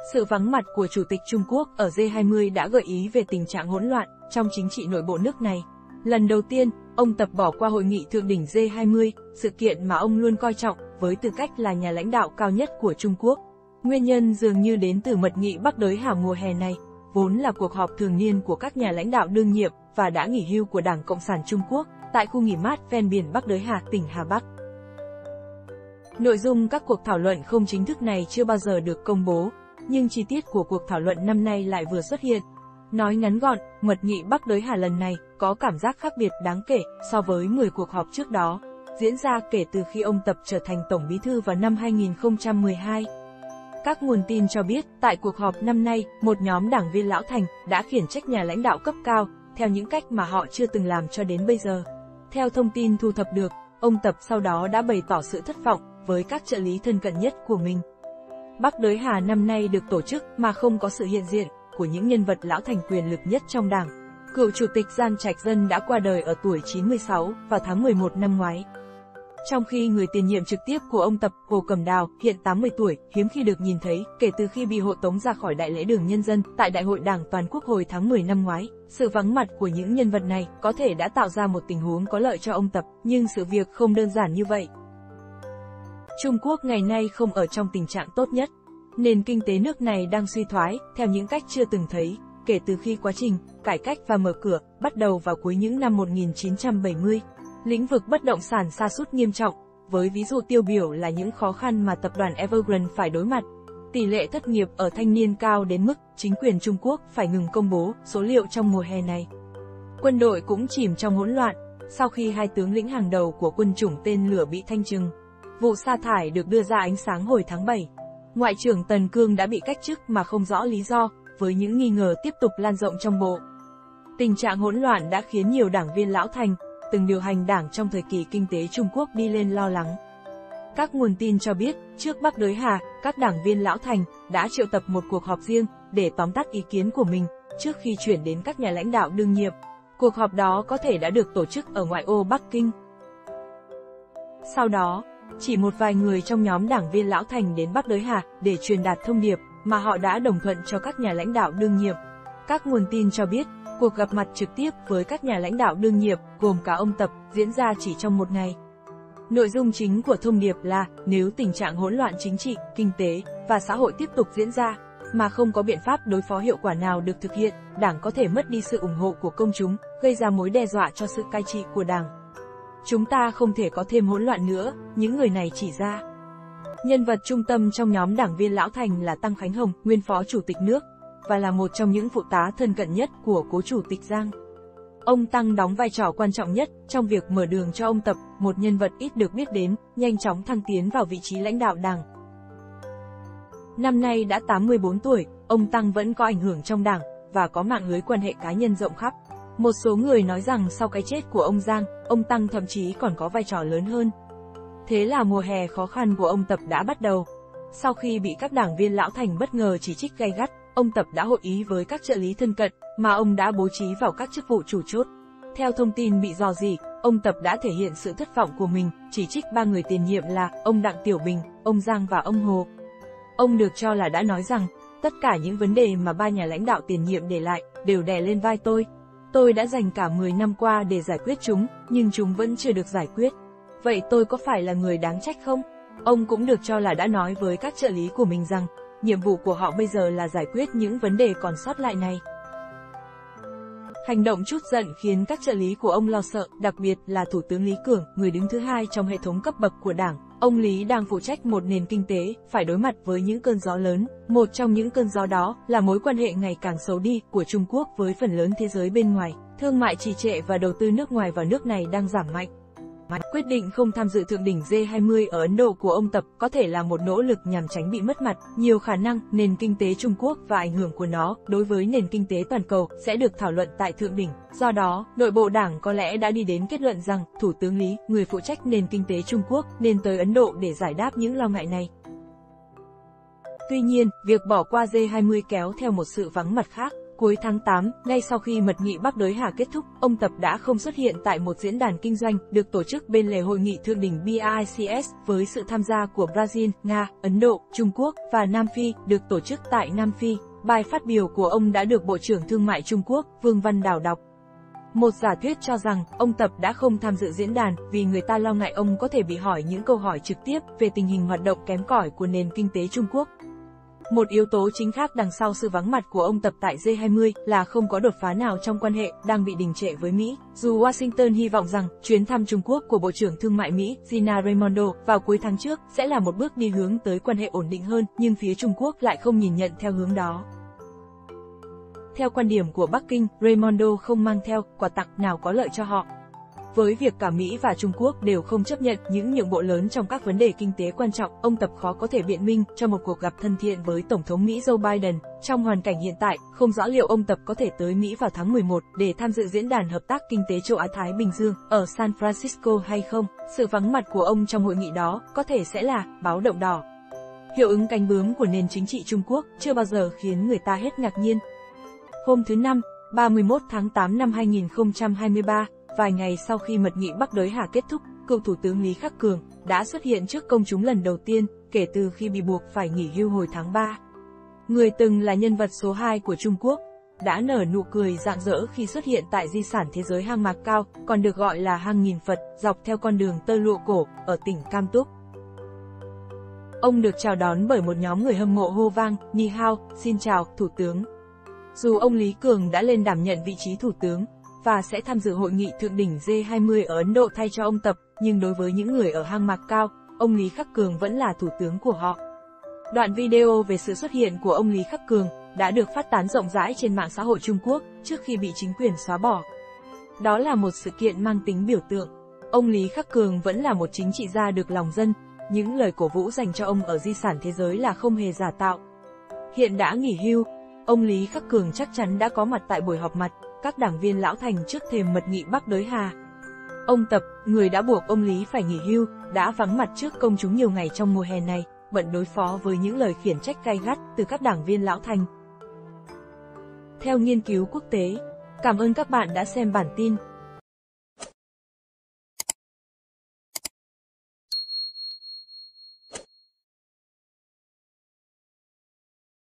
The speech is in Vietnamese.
Sự vắng mặt của Chủ tịch Trung Quốc ở G20 đã gợi ý về tình trạng hỗn loạn trong chính trị nội bộ nước này. Lần đầu tiên, ông Tập bỏ qua hội nghị thượng đỉnh G20, sự kiện mà ông luôn coi trọng với tư cách là nhà lãnh đạo cao nhất của Trung Quốc. Nguyên nhân dường như đến từ mật nghị Bắc Đới Hà mùa hè này, vốn là cuộc họp thường niên của các nhà lãnh đạo đương nhiệm và đã nghỉ hưu của Đảng Cộng sản Trung Quốc tại khu nghỉ mát ven biển Bắc Đới Hà, tỉnh Hà Bắc. Nội dung các cuộc thảo luận không chính thức này chưa bao giờ được công bố, nhưng chi tiết của cuộc thảo luận năm nay lại vừa xuất hiện. Nói ngắn gọn, mật nghị Bắc Đới Hà lần này có cảm giác khác biệt đáng kể so với 10 cuộc họp trước đó, diễn ra kể từ khi ông Tập trở thành Tổng Bí thư vào năm 2012. Các nguồn tin cho biết, tại cuộc họp năm nay, một nhóm đảng viên lão thành đã khiển trách nhà lãnh đạo cấp cao, theo những cách mà họ chưa từng làm cho đến bây giờ. Theo thông tin thu thập được, ông Tập sau đó đã bày tỏ sự thất vọng với các trợ lý thân cận nhất của mình. Bắc Đới Hà năm nay được tổ chức mà không có sự hiện diện của những nhân vật lão thành quyền lực nhất trong đảng. Cựu chủ tịch Giang Trạch Dân đã qua đời ở tuổi 96 vào tháng 11 năm ngoái. Trong khi người tiền nhiệm trực tiếp của ông Tập, Hồ Cẩm Đào, hiện 80 tuổi, hiếm khi được nhìn thấy kể từ khi bị hộ tống ra khỏi Đại lễ Đường Nhân dân tại Đại hội Đảng Toàn quốc hồi tháng 10 năm ngoái. Sự vắng mặt của những nhân vật này có thể đã tạo ra một tình huống có lợi cho ông Tập, nhưng sự việc không đơn giản như vậy. Trung Quốc ngày nay không ở trong tình trạng tốt nhất. Nền kinh tế nước này đang suy thoái theo những cách chưa từng thấy, kể từ khi quá trình cải cách và mở cửa bắt đầu vào cuối những năm 1970. Lĩnh vực bất động sản sa sút nghiêm trọng, với ví dụ tiêu biểu là những khó khăn mà tập đoàn Evergrande phải đối mặt. Tỷ lệ thất nghiệp ở thanh niên cao đến mức chính quyền Trung Quốc phải ngừng công bố số liệu trong mùa hè này. Quân đội cũng chìm trong hỗn loạn, sau khi hai tướng lĩnh hàng đầu của quân chủng tên lửa bị thanh trừng. Vụ sa thải được đưa ra ánh sáng hồi tháng 7. Ngoại trưởng Tần Cương đã bị cách chức mà không rõ lý do, với những nghi ngờ tiếp tục lan rộng trong bộ. Tình trạng hỗn loạn đã khiến nhiều đảng viên lão thành, từng điều hành đảng trong thời kỳ kinh tế Trung Quốc đi lên lo lắng. Các nguồn tin cho biết, trước Bắc Đới Hà, các đảng viên lão thành đã triệu tập một cuộc họp riêng để tóm tắt ý kiến của mình trước khi chuyển đến các nhà lãnh đạo đương nhiệm. Cuộc họp đó có thể đã được tổ chức ở ngoại ô Bắc Kinh. Sau đó, chỉ một vài người trong nhóm đảng viên lão thành đến Bắc Đới Hà để truyền đạt thông điệp mà họ đã đồng thuận cho các nhà lãnh đạo đương nhiệm. Các nguồn tin cho biết, cuộc gặp mặt trực tiếp với các nhà lãnh đạo đương nhiệm, gồm cả ông Tập, diễn ra chỉ trong một ngày. Nội dung chính của thông điệp là, nếu tình trạng hỗn loạn chính trị, kinh tế và xã hội tiếp tục diễn ra, mà không có biện pháp đối phó hiệu quả nào được thực hiện, đảng có thể mất đi sự ủng hộ của công chúng, gây ra mối đe dọa cho sự cai trị của đảng. Chúng ta không thể có thêm hỗn loạn nữa, những người này chỉ ra. Nhân vật trung tâm trong nhóm đảng viên lão thành là Tăng Khánh Hồng, nguyên phó chủ tịch nước, và là một trong những phụ tá thân cận nhất của cố chủ tịch Giang. Ông Tăng đóng vai trò quan trọng nhất trong việc mở đường cho ông Tập, một nhân vật ít được biết đến, nhanh chóng thăng tiến vào vị trí lãnh đạo đảng. Năm nay đã 84 tuổi, ông Tăng vẫn có ảnh hưởng trong đảng, và có mạng lưới quan hệ cá nhân rộng khắp. Một số người nói rằng sau cái chết của ông Giang, ông Tăng thậm chí còn có vai trò lớn hơn. Thế là mùa hè khó khăn của ông Tập đã bắt đầu. Sau khi bị các đảng viên lão thành bất ngờ chỉ trích gay gắt, ông Tập đã hội ý với các trợ lý thân cận, mà ông đã bố trí vào các chức vụ chủ chốt. Theo thông tin bị rò rỉ, ông Tập đã thể hiện sự thất vọng của mình, chỉ trích ba người tiền nhiệm là ông Đặng Tiểu Bình, ông Giang và ông Hồ. Ông được cho là đã nói rằng, tất cả những vấn đề mà ba nhà lãnh đạo tiền nhiệm để lại, đều đè lên vai tôi. Tôi đã dành cả 10 năm qua để giải quyết chúng, nhưng chúng vẫn chưa được giải quyết. Vậy tôi có phải là người đáng trách không? Ông cũng được cho là đã nói với các trợ lý của mình rằng, nhiệm vụ của họ bây giờ là giải quyết những vấn đề còn sót lại này. Hành động trút giận khiến các trợ lý của ông lo sợ, đặc biệt là Thủ tướng Lý Cường, người đứng thứ hai trong hệ thống cấp bậc của đảng. Ông Lý đang phụ trách một nền kinh tế, phải đối mặt với những cơn gió lớn. Một trong những cơn gió đó là mối quan hệ ngày càng xấu đi của Trung Quốc với phần lớn thế giới bên ngoài. Thương mại trì trệ và đầu tư nước ngoài vào nước này đang giảm mạnh. Quyết định không tham dự thượng đỉnh G20 ở Ấn Độ của ông Tập có thể là một nỗ lực nhằm tránh bị mất mặt. Nhiều khả năng, nền kinh tế Trung Quốc và ảnh hưởng của nó đối với nền kinh tế toàn cầu sẽ được thảo luận tại thượng đỉnh. Do đó, nội bộ đảng có lẽ đã đi đến kết luận rằng, Thủ tướng Lý, người phụ trách nền kinh tế Trung Quốc, nên tới Ấn Độ để giải đáp những lo ngại này. Tuy nhiên, việc bỏ qua G20 kéo theo một sự vắng mặt khác. Cuối tháng 8, ngay sau khi mật nghị Bắc Đới Hà kết thúc, ông Tập đã không xuất hiện tại một diễn đàn kinh doanh được tổ chức bên lề hội nghị thượng đỉnh BRICS với sự tham gia của Brazil, Nga, Ấn Độ, Trung Quốc và Nam Phi, được tổ chức tại Nam Phi. Bài phát biểu của ông đã được Bộ trưởng Thương mại Trung Quốc, Vương Văn Đào đọc. Một giả thuyết cho rằng, ông Tập đã không tham dự diễn đàn vì người ta lo ngại ông có thể bị hỏi những câu hỏi trực tiếp về tình hình hoạt động kém cỏi của nền kinh tế Trung Quốc. Một yếu tố chính khác đằng sau sự vắng mặt của ông Tập tại G20 là không có đột phá nào trong quan hệ đang bị đình trệ với Mỹ. Dù Washington hy vọng rằng chuyến thăm Trung Quốc của Bộ trưởng Thương mại Mỹ Gina Raimondo vào cuối tháng trước sẽ là một bước đi hướng tới quan hệ ổn định hơn, nhưng phía Trung Quốc lại không nhìn nhận theo hướng đó. Theo quan điểm của Bắc Kinh, Raimondo không mang theo quà tặng nào có lợi cho họ. Với việc cả Mỹ và Trung Quốc đều không chấp nhận những nhượng bộ lớn trong các vấn đề kinh tế quan trọng, ông Tập khó có thể biện minh cho một cuộc gặp thân thiện với Tổng thống Mỹ Joe Biden. Trong hoàn cảnh hiện tại, không rõ liệu ông Tập có thể tới Mỹ vào tháng 11 để tham dự diễn đàn hợp tác kinh tế châu Á-Thái Bình Dương ở San Francisco hay không. Sự vắng mặt của ông trong hội nghị đó có thể sẽ là báo động đỏ. Hiệu ứng cánh bướm của nền chính trị Trung Quốc chưa bao giờ khiến người ta hết ngạc nhiên. Hôm thứ Năm, 31 tháng 8 năm 2023, vài ngày sau khi mật nghị Bắc Đới Hà kết thúc, cựu Thủ tướng Lý Khắc Cường đã xuất hiện trước công chúng lần đầu tiên kể từ khi bị buộc phải nghỉ hưu hồi tháng 3. Người từng là nhân vật số 2 của Trung Quốc, đã nở nụ cười rạng rỡ khi xuất hiện tại di sản thế giới hang Mạc Cao, còn được gọi là hang nghìn Phật, dọc theo con đường tơ lụa cổ, ở tỉnh Cam Túc. Ông được chào đón bởi một nhóm người hâm mộ hô vang, Ni hao, xin chào, Thủ tướng. Dù ông Lý Cường đã lên đảm nhận vị trí Thủ tướng, và sẽ tham dự hội nghị thượng đỉnh G20 ở Ấn Độ thay cho ông Tập, nhưng đối với những người ở hang Mạc Cao, ông Lý Khắc Cường vẫn là thủ tướng của họ. Đoạn video về sự xuất hiện của ông Lý Khắc Cường đã được phát tán rộng rãi trên mạng xã hội Trung Quốc trước khi bị chính quyền xóa bỏ. Đó là một sự kiện mang tính biểu tượng. Ông Lý Khắc Cường vẫn là một chính trị gia được lòng dân, những lời cổ vũ dành cho ông ở di sản thế giới là không hề giả tạo. Hiện đã nghỉ hưu, ông Lý Khắc Cường chắc chắn đã có mặt tại buổi họp mặt các đảng viên lão thành trước thềm mật nghị Bắc Đới Hà. Ông Tập, người đã buộc ông Lý phải nghỉ hưu, đã vắng mặt trước công chúng nhiều ngày trong mùa hè này, bận đối phó với những lời khiển trách gay gắt từ các đảng viên lão thành. Theo nghiên cứu quốc tế, cảm ơn các bạn đã xem bản tin.